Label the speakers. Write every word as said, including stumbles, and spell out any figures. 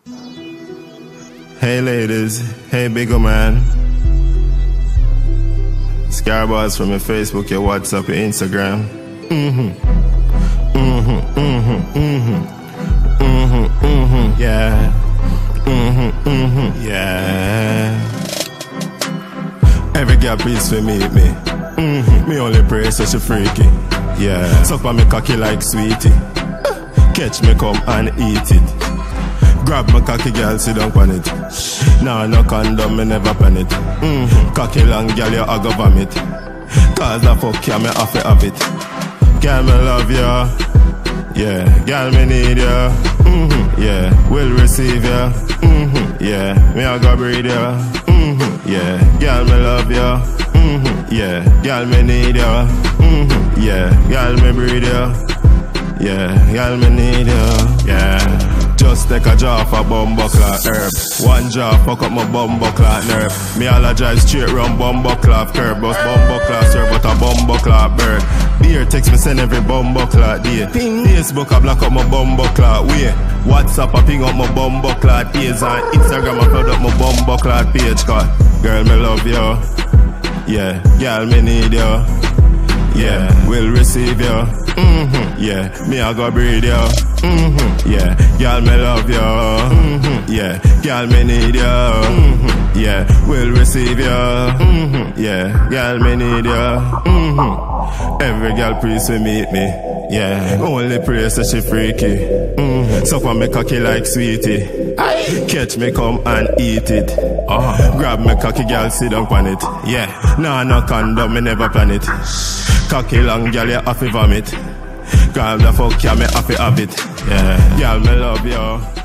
Speaker 1: Hey ladies, hey bigger man. Scarbars from your Facebook, your WhatsApp, your Instagram. Mm-hmm. Mm-hmm, mm-hmm, mm-hmm. Mm-hmm, mm-hmm, yeah. Mm-hmm, mm-hmm, yeah. Every girl please for meet me. Mm-hmm. Me only pray so she freaky. Yeah. Suck on me cocky like sweetie. Catch me come and eat it. Grab my cocky girl, sit down on it. Nah, no condom, me never pan it. Mm-hmm. Cocky long girl, you a go vomit. Cause the fuck ya, me have to have it. Girl, me love ya. Yeah, girl, me need ya. Mm-hmm. Yeah, will receive ya. Mm-hmm. Yeah, me a go breed ya. Mm-hmm. Yeah, girl, me love ya. Mm-hmm. Yeah, girl, me need ya. Mm-hmm. Yeah, girl, me breed ya. Yeah, girl, me need ya. Yeah. Just take a jaw for bumbuckler herb. One jaw fuck up my bumbuckler nerve. Me all a drive straight round bumbuckler curb. Bust bumbuckler serve but a bumbuckler bird. Beer text me send every bumbuckler day. Facebook I block up my bumbuckler way. WhatsApp I ping up my bumbuckler page. And Instagram I flood up my bumbuckler page. Cause girl me love you. Yeah, girl me need you. Yeah, will receive you. Mm-hmm. Yeah, me I go breed you. Mm-hmm. Yeah, girl me love you. Mm-hmm. Yeah, girl me need you. Mm-hmm. Yeah, will receive you. Mm-hmm. Yeah, girl me need you. Mm-hmm. Every girl please to meet me. Yeah, only pray so she freaky. Mm-hmm. Suck on me cocky like sweetie. Aye. Catch me come and eat it. Oh. Grab me cocky girl, sit down on it. Yeah, nah no condom, me never plan it. Cocky long girl, you have to vomit. Girl, the fuck ya, me have to have it. Yeah, girl, me love you.